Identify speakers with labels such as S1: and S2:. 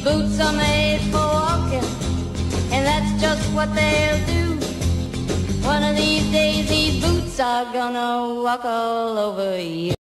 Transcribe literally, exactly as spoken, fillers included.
S1: boots are made for walking, and that's just what they'll do. One of these days these boots are gonna walk all over you.